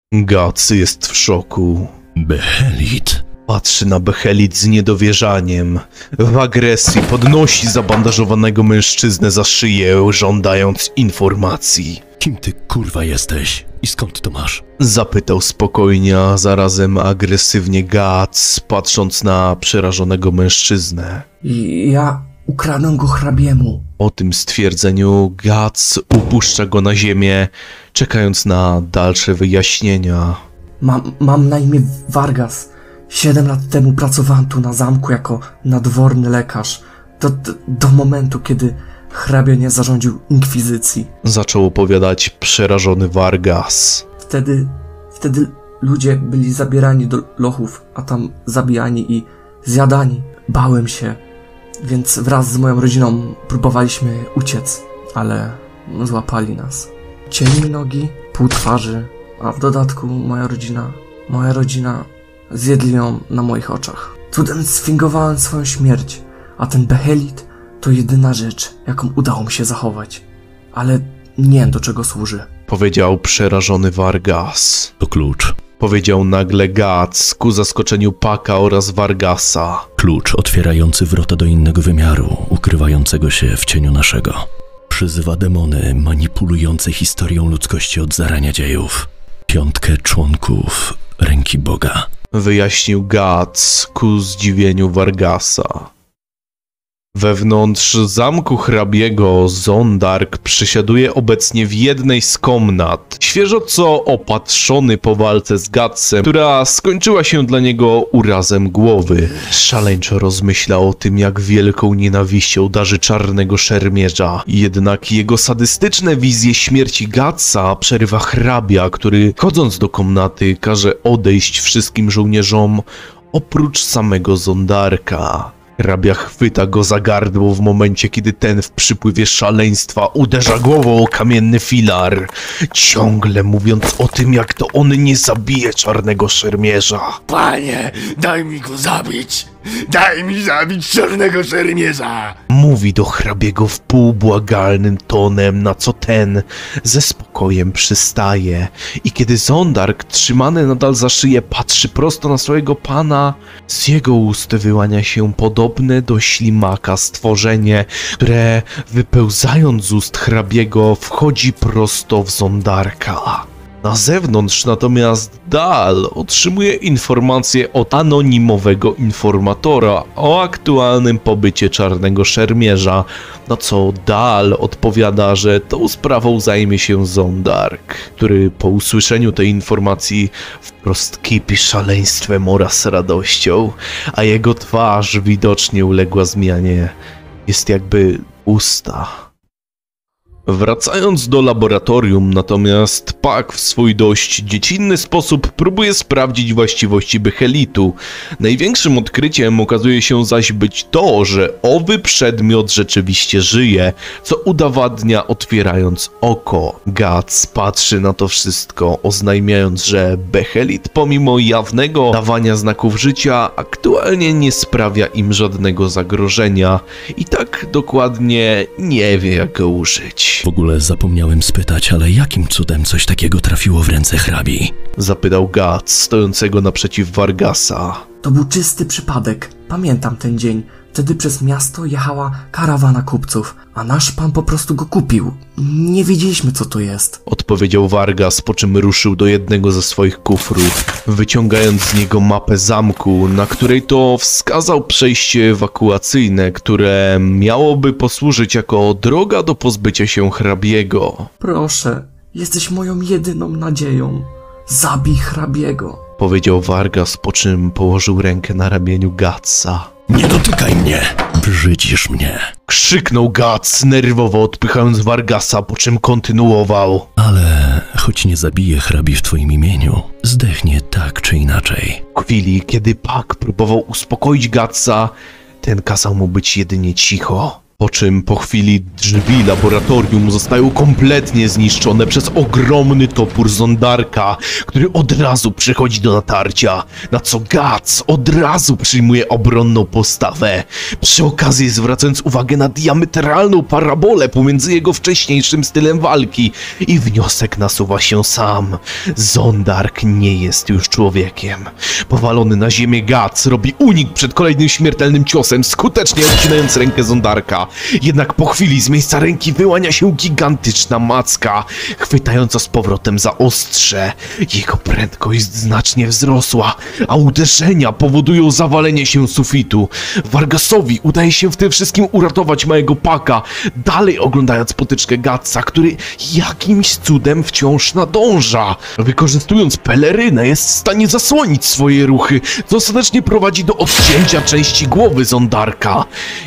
Gac jest w szoku. Behelit? Patrzy na Behelit z niedowierzaniem. W agresji podnosi zabandażowanego mężczyznę za szyję, żądając informacji. Kim ty kurwa jesteś? I skąd to masz? Zapytał spokojnie, a zarazem agresywnie Gac, patrząc na przerażonego mężczyznę. Ja ukradłem go hrabiemu. Po tym stwierdzeniu Gac upuszcza go na ziemię, czekając na dalsze wyjaśnienia. Mam na imię Vargas. 7 lat temu pracowałem tu na zamku jako nadworny lekarz. Do momentu, kiedy hrabia nie zarządził inkwizycji. Zaczął opowiadać przerażony Vargas. Wtedy ludzie byli zabierani do lochów, a tam zabijani i zjadani. Bałem się, więc wraz z moją rodziną próbowaliśmy uciec, ale złapali nas. Cięli mi nogi, pół twarzy, a w dodatku moja rodzina zjedli ją na moich oczach. Cudem sfingowałem swoją śmierć, a ten Behelit to jedyna rzecz, jaką udało mi się zachować. Ale nie wiem, do czego służy. Powiedział przerażony Vargas. To klucz. Powiedział nagle Gac ku zaskoczeniu Paka oraz Vargasa. Klucz otwierający wrota do innego wymiaru, ukrywającego się w cieniu naszego. Przyzywa demony manipulujące historią ludzkości od zarania dziejów. 5 członków ręki Boga. Wyjaśnił Gac ku zdziwieniu Vargasa. Wewnątrz zamku hrabiego Zondark przesiaduje obecnie w jednej z komnat, świeżo co opatrzony po walce z Gacem, która skończyła się dla niego urazem głowy. Szaleńczo rozmyśla o tym, jak wielką nienawiścią darzy czarnego szermierza. Jednak jego sadystyczne wizje śmierci Gaca przerywa hrabia, który chodząc do komnaty każe odejść wszystkim żołnierzom oprócz samego Zondarka. Hrabia chwyta go za gardło w momencie, kiedy ten w przypływie szaleństwa uderza głową o kamienny filar, ciągle mówiąc o tym, jak to on nie zabije czarnego szermierza. Panie, daj mi go zabić! Daj mi zabić czarnego szermierza! Mówi do hrabiego wpółbłagalnym tonem, na co ten ze spokojem przystaje. I kiedy Zondark, trzymany nadal za szyję, patrzy prosto na swojego pana, z jego ust wyłania się podobne do ślimaka stworzenie, które wypełzając z ust hrabiego wchodzi prosto w Zondarka. Na zewnątrz natomiast Dal otrzymuje informację od anonimowego informatora o aktualnym pobycie czarnego szermierza, na co Dal odpowiada, że tą sprawą zajmie się Zondark, który po usłyszeniu tej informacji wprost kipi szaleństwem oraz radością, a jego twarz widocznie uległa zmianie. Jest jakby pusta. Wracając do laboratorium, natomiast Pak w swój dość dziecinny sposób próbuje sprawdzić właściwości Behelitu. Największym odkryciem okazuje się zaś być to, że owy przedmiot rzeczywiście żyje, co udowadnia otwierając oko. Gac patrzy na to wszystko, oznajmiając, że Behelit pomimo jawnego dawania znaków życia aktualnie nie sprawia im żadnego zagrożenia i tak dokładnie nie wie, jak go użyć. W ogóle zapomniałem spytać, ale jakim cudem coś takiego trafiło w ręce hrabi? Zapytał Gac, stojącego naprzeciw Vargasa. To był czysty przypadek. Pamiętam ten dzień. Wtedy przez miasto jechała karawana kupców, a nasz pan po prostu go kupił. Nie wiedzieliśmy, co to jest. Odpowiedział Vargas, po czym ruszył do jednego ze swoich kufrów, wyciągając z niego mapę zamku, na której to wskazał przejście ewakuacyjne, które miałoby posłużyć jako droga do pozbycia się hrabiego. Proszę, jesteś moją jedyną nadzieją. Zabij hrabiego. Powiedział Vargas, po czym położył rękę na ramieniu Gaca. Nie dotykaj mnie! Brzydzisz mnie! Krzyknął Gac, nerwowo odpychając Vargasa, po czym kontynuował. Ale choć nie zabiję hrabi w twoim imieniu, zdechnie tak czy inaczej. W chwili, kiedy Pak próbował uspokoić Gaca, ten kazał mu być jedynie cicho. Po czym po chwili drzwi laboratorium zostają kompletnie zniszczone przez ogromny topór Zondarka, który od razu przychodzi do natarcia, na co Guts od razu przyjmuje obronną postawę, przy okazji zwracając uwagę na diametralną parabolę pomiędzy jego wcześniejszym stylem walki i wniosek nasuwa się sam. Zondark nie jest już człowiekiem. Powalony na ziemię Guts robi unik przed kolejnym śmiertelnym ciosem, skutecznie odcinając rękę Zondarka. Jednak po chwili z miejsca ręki wyłania się gigantyczna macka, chwytająca z powrotem za ostrze. Jego prędkość znacznie wzrosła, a uderzenia powodują zawalenie się sufitu. Vargasowi udaje się w tym wszystkim uratować małego Paka, dalej oglądając potyczkę Gutsa, który jakimś cudem wciąż nadąża. Wykorzystując pelerynę jest w stanie zasłonić swoje ruchy, co ostatecznie prowadzi do odcięcia części głowy Zondarka.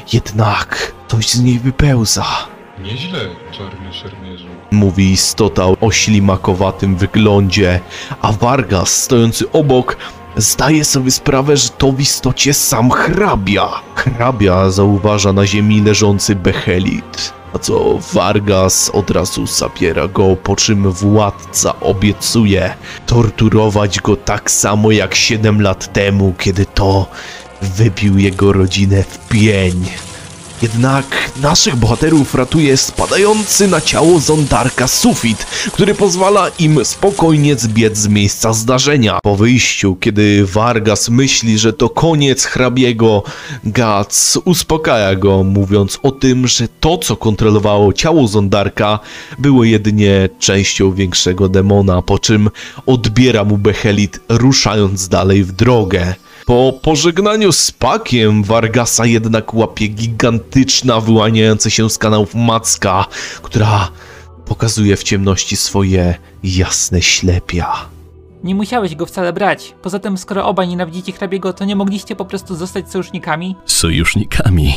Jednak coś z niej wypełza. Nieźle, czarny szermierzu. Mówi istota o ślimakowatym wyglądzie, a Vargas stojący obok zdaje sobie sprawę, że to w istocie sam hrabia. Hrabia zauważa na ziemi leżący Behelit, a co Vargas od razu zabiera go, po czym władca obiecuje torturować go tak samo jak 7 lat temu, kiedy to wybił jego rodzinę w pień. Jednak naszych bohaterów ratuje spadający na ciało Zondarka sufit, który pozwala im spokojnie zbiec z miejsca zdarzenia. Po wyjściu, kiedy Vargas myśli, że to koniec hrabiego, Guts uspokaja go, mówiąc o tym, że to, co kontrolowało ciało Zondarka, było jedynie częścią większego demona, po czym odbiera mu Behelit, ruszając dalej w drogę. Po pożegnaniu z Pakiem Vargasa jednak łapie gigantyczna, wyłaniająca się z kanałów macka, która pokazuje w ciemności swoje jasne ślepia. Nie musiałeś go wcale brać. Poza tym, skoro obaj nienawidzicie hrabiego, to nie mogliście po prostu zostać sojusznikami? Sojusznikami?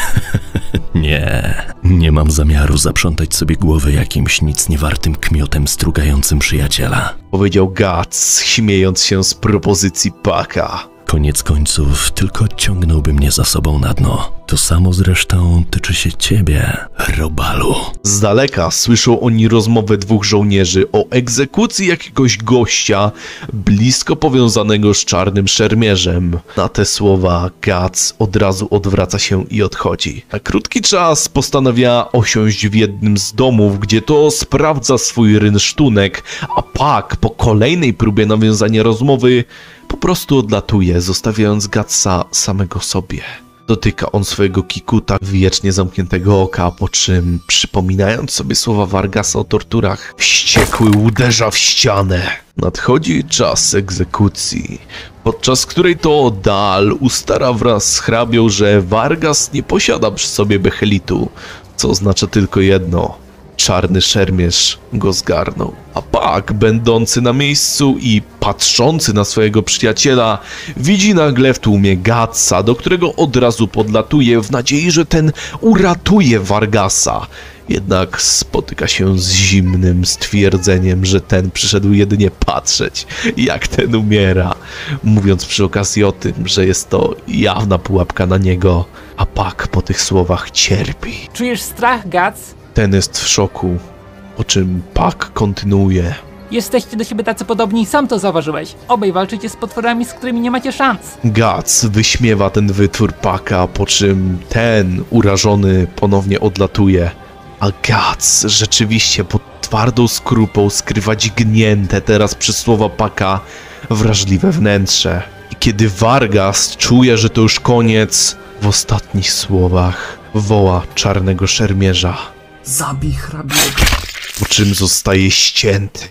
Nie mam zamiaru zaprzątać sobie głowy jakimś nic niewartym kmiotem strugającym przyjaciela. Powiedział Guts, śmiejąc się z propozycji Paka. Koniec końców tylko ciągnąłby mnie za sobą na dno. To samo zresztą tyczy się ciebie, Robalu. Z daleka słyszą oni rozmowę dwóch żołnierzy o egzekucji jakiegoś gościa blisko powiązanego z czarnym szermierzem. Na te słowa Guts od razu odwraca się i odchodzi. Na krótki czas postanawia osiąść w jednym z domów, gdzie to sprawdza swój rynsztunek, a Pak po kolejnej próbie nawiązania rozmowy po prostu odlatuje, zostawiając Gutsa samego sobie. Dotyka on swojego kikuta wiecznie zamkniętego oka, po czym, przypominając sobie słowa Vargasa o torturach, wściekły uderza w ścianę. Nadchodzi czas egzekucji, podczas której to Dal ustala wraz z hrabią, że Vargas nie posiada przy sobie Behelitu, co oznacza tylko jedno: czarny szermierz go zgarnął. A Pak, będący na miejscu i patrzący na swojego przyjaciela, widzi nagle w tłumie Gutsa, do którego od razu podlatuje w nadziei, że ten uratuje Vargasa. Jednak spotyka się z zimnym stwierdzeniem, że ten przyszedł jedynie patrzeć, jak ten umiera, mówiąc przy okazji o tym, że jest to jawna pułapka na niego, a Pak po tych słowach cierpi. Czujesz strach, Guts? Ten jest w szoku, po czym Pak kontynuuje. Jesteście do siebie tacy podobni, sam to zauważyłeś. Obaj walczycie z potworami, z którymi nie macie szans. Guts wyśmiewa ten wytwór Paka, po czym ten, urażony, ponownie odlatuje. A Guts rzeczywiście pod twardą skrupą skrywa dźgnięte teraz przez słowa Paka wrażliwe wnętrze. I kiedy Vargas czuje, że to już koniec, w ostatnich słowach woła czarnego szermierza. Zabij hrabiego. Po czym zostaje ścięty.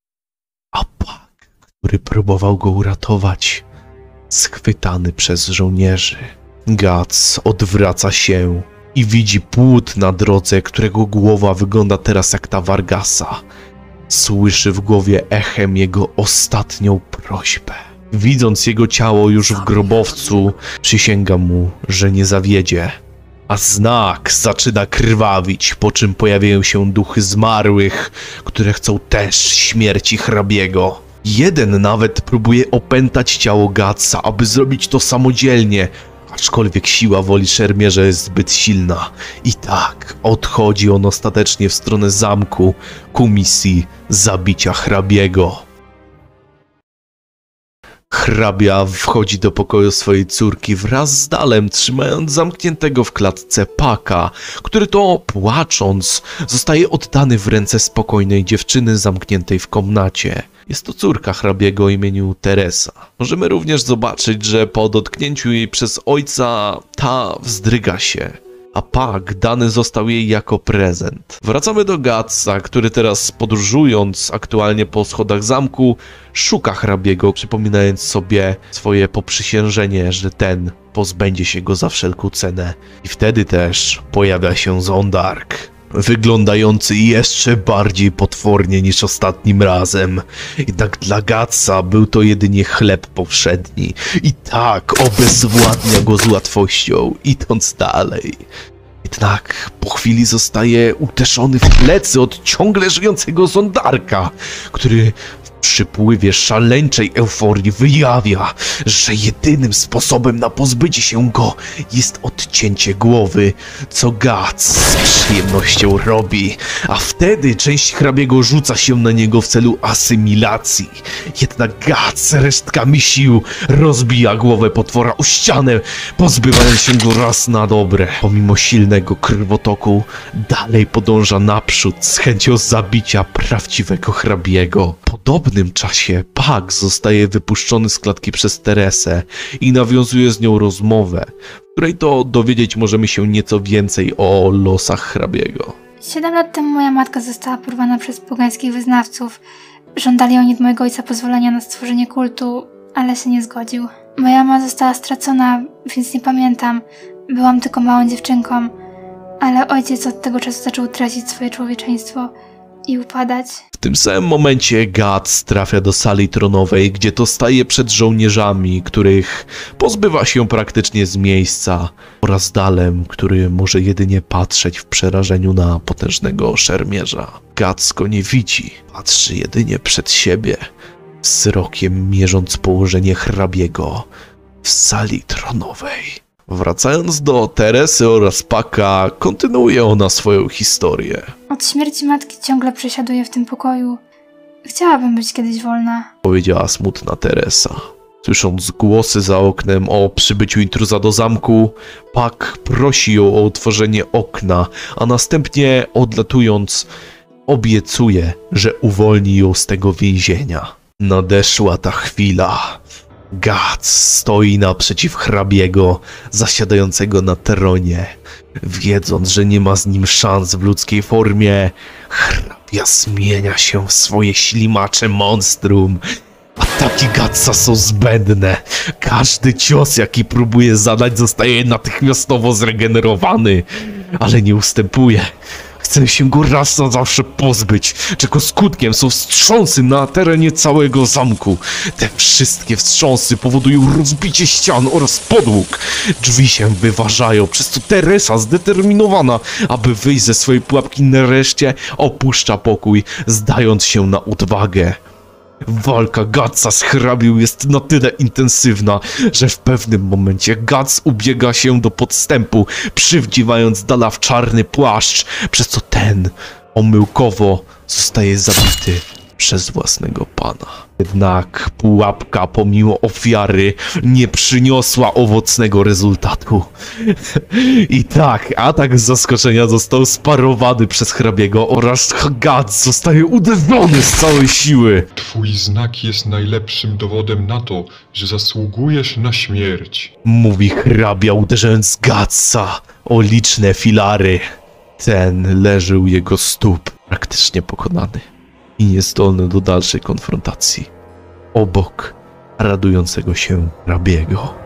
A Pak, który próbował go uratować, schwytany przez żołnierzy. Guts odwraca się i widzi płód na drodze, którego głowa wygląda teraz jak ta Vargasa. Słyszy w głowie echem jego ostatnią prośbę. Widząc jego ciało już w grobowcu, przysięga mu, że nie zawiedzie. A znak zaczyna krwawić, po czym pojawiają się duchy zmarłych, które chcą też śmierci hrabiego. Jeden nawet próbuje opętać ciało Gutsa, aby zrobić to samodzielnie, aczkolwiek siła woli szermierza jest zbyt silna. I tak odchodzi on ostatecznie w stronę zamku ku misji zabicia hrabiego. Hrabia wchodzi do pokoju swojej córki wraz z Dalem, trzymając zamkniętego w klatce Paka, który to, płacząc, zostaje oddany w ręce spokojnej dziewczyny zamkniętej w komnacie. Jest to córka hrabiego o imieniu Teresa. Możemy również zobaczyć, że po dotknięciu jej przez ojca ta wzdryga się, a Pak dany został jej jako prezent. Wracamy do Gatsa, który teraz podróżując aktualnie po schodach zamku, szuka hrabiego, przypominając sobie swoje poprzysiężenie, że ten pozbędzie się go za wszelką cenę. I wtedy też pojawia się Zondark, wyglądający jeszcze bardziej potwornie niż ostatnim razem. Jednak dla Gatsa był to jedynie chleb powszedni. I tak obezwładnia go z łatwością, idąc dalej. Jednak po chwili zostaje uderzony w plecy od ciągle żyjącego Zondarka, który w przypływie szaleńczej euforii wyjawia, że jedynym sposobem na pozbycie się go jest odcięcie głowy, co Gats z przyjemnością robi, a wtedy część hrabiego rzuca się na niego w celu asymilacji. Jednak Gats resztkami sił rozbija głowę potwora o ścianę, pozbywając się go raz na dobre. Pomimo silnego krwotoku dalej podąża naprzód z chęcią zabicia prawdziwego hrabiego. W podobnym czasie Pak zostaje wypuszczony z klatki przez Teresę i nawiązuje z nią rozmowę, w której to dowiedzieć możemy się nieco więcej o losach hrabiego. 7 lat temu moja matka została porwana przez pogańskich wyznawców. Żądali oni od mojego ojca pozwolenia na stworzenie kultu, ale się nie zgodził. Moja mama została stracona, więc nie pamiętam. Byłam tylko małą dziewczynką, ale ojciec od tego czasu zaczął tracić swoje człowieczeństwo i upadać. W tym samym momencie Gats trafia do sali tronowej, gdzie to staje przed żołnierzami, których pozbywa się praktycznie z miejsca, oraz Dalem, który może jedynie patrzeć w przerażeniu na potężnego szermierza. Gats go nie widzi, patrzy jedynie przed siebie, wzrokiem mierząc położenie hrabiego w sali tronowej. Wracając do Teresy oraz Paka, kontynuuje ona swoją historię. Od śmierci matki ciągle przesiaduję w tym pokoju. Chciałabym być kiedyś wolna, Powiedziała smutna Teresa. Słysząc głosy za oknem o przybyciu intruza do zamku, Pak prosi ją o otworzenie okna, a następnie odlatując obiecuje, że uwolni ją z tego więzienia. Nadeszła ta chwila. Gats stoi naprzeciw hrabiego, zasiadającego na tronie. Wiedząc, że nie ma z nim szans w ludzkiej formie, hrabia zmienia się w swoje ślimacze monstrum. Ataki Gatsa są zbędne. Każdy cios, jaki próbuje zadać, zostaje natychmiastowo zregenerowany, ale nie ustępuje. Chce się go raz na zawsze pozbyć, czego skutkiem są wstrząsy na terenie całego zamku. Te wszystkie wstrząsy powodują rozbicie ścian oraz podłóg. Drzwi się wyważają, przez co Teresa, zdeterminowana, aby wyjść ze swojej pułapki, nareszcie opuszcza pokój, zdając się na odwagę. Walka Gatsa z hrabią jest na tyle intensywna, że w pewnym momencie Gats ubiega się do podstępu, przywdziewając Dala w czarny płaszcz, przez co ten omyłkowo zostaje zabity przez własnego pana. Jednak pułapka pomimo ofiary nie przyniosła owocnego rezultatu. I tak, atak z zaskoczenia został sparowany przez hrabiego oraz Gats zostaje uderzony z całej siły. Twój znak jest najlepszym dowodem na to, że zasługujesz na śmierć. Mówi hrabia, uderzając Gatsa o liczne filary. Ten leży u jego stóp, praktycznie pokonany i niezdolny do dalszej konfrontacji, obok radującego się hrabiego.